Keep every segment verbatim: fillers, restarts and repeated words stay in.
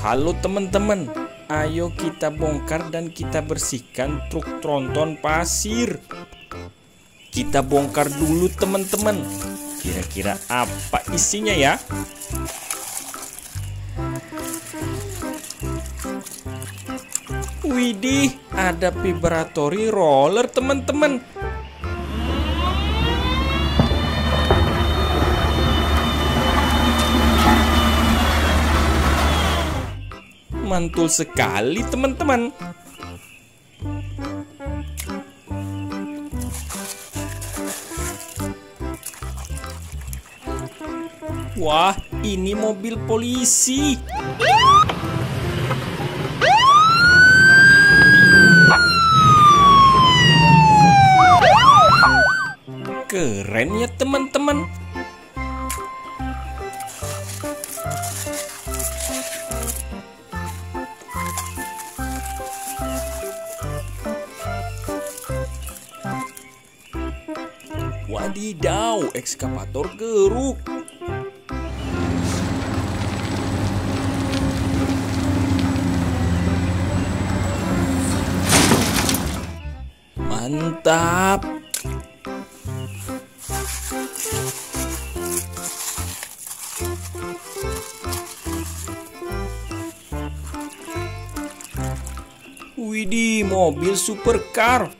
Halo teman-teman, ayo kita bongkar dan kita bersihkan truk tronton pasir. Kita bongkar dulu teman-teman. Kira-kira apa isinya ya? Widih, ada vibratory roller teman-teman. Mantul sekali teman-teman. Wah, ini mobil polisi. Keren ya teman-teman. Wadidaw, ekskavator geruk. Mantap. Widih, mobil supercar.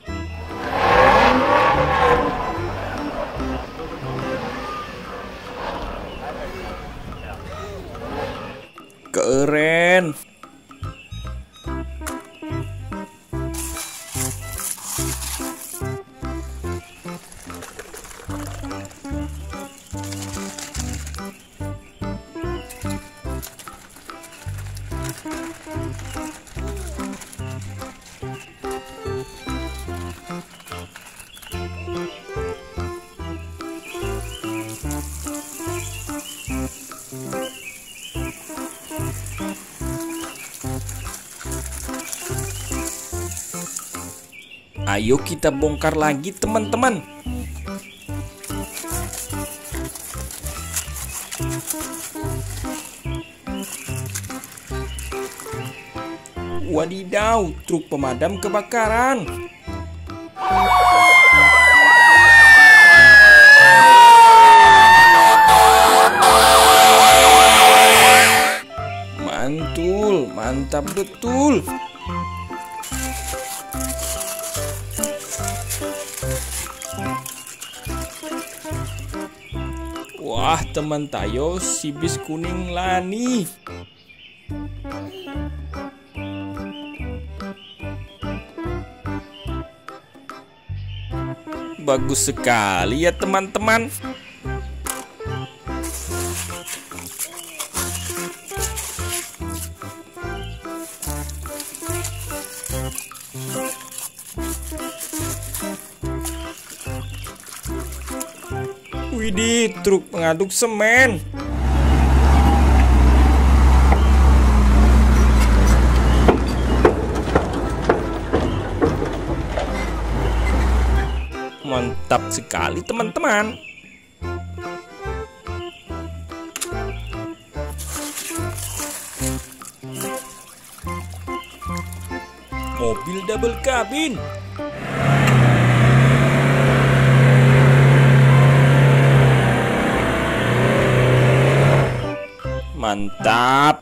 Keren. Ayo kita bongkar lagi teman-teman. Wadidaw, truk pemadam kebakaran. Mantul, mantap betul. Wah, teman tayo si bis kuning lani. Bagus sekali ya teman-teman. Widih, truk pengaduk semen. Mantap sekali teman-teman. Mobil double kabin. Mantap.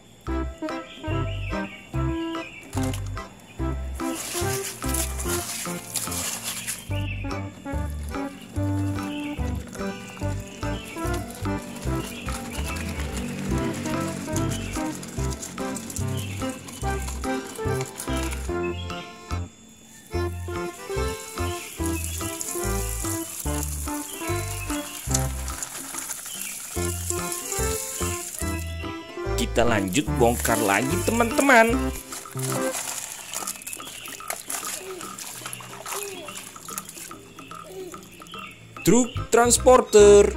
Kita lanjut bongkar lagi teman-teman. Truk transporter.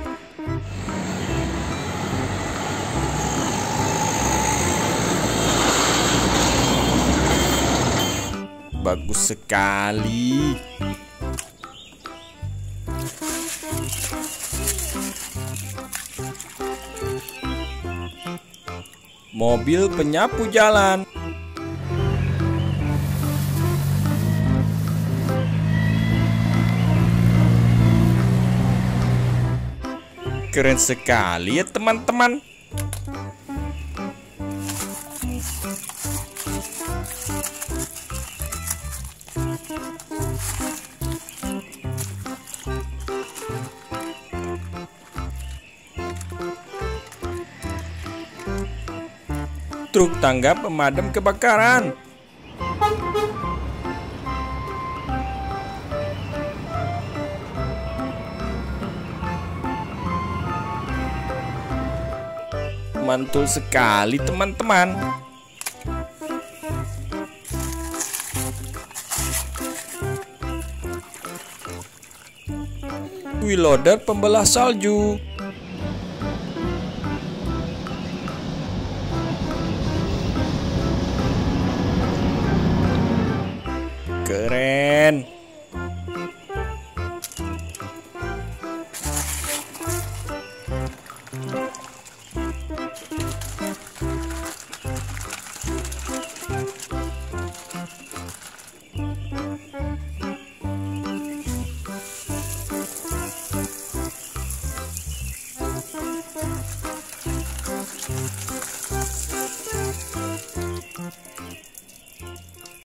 Bagus sekali. mobil penyapu jalan. Keren sekali ya teman-teman. Truk tangga pemadam kebakaran. Mantul sekali teman-teman. Wheel loader pembelah salju. Keren.